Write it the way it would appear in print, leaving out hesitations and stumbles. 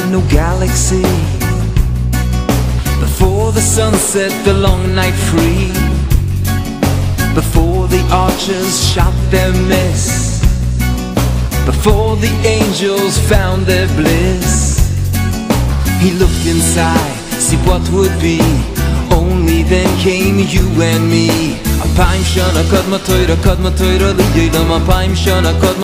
brand new galaxy. Before the sun set the long night free, before the archers shot their miss, before the angels found their bliss. He looked inside, see what would be. Only then came you and me. 2000 שנה קדמה תוירה, קדמה תוירה לילה 2000 שנה קדמה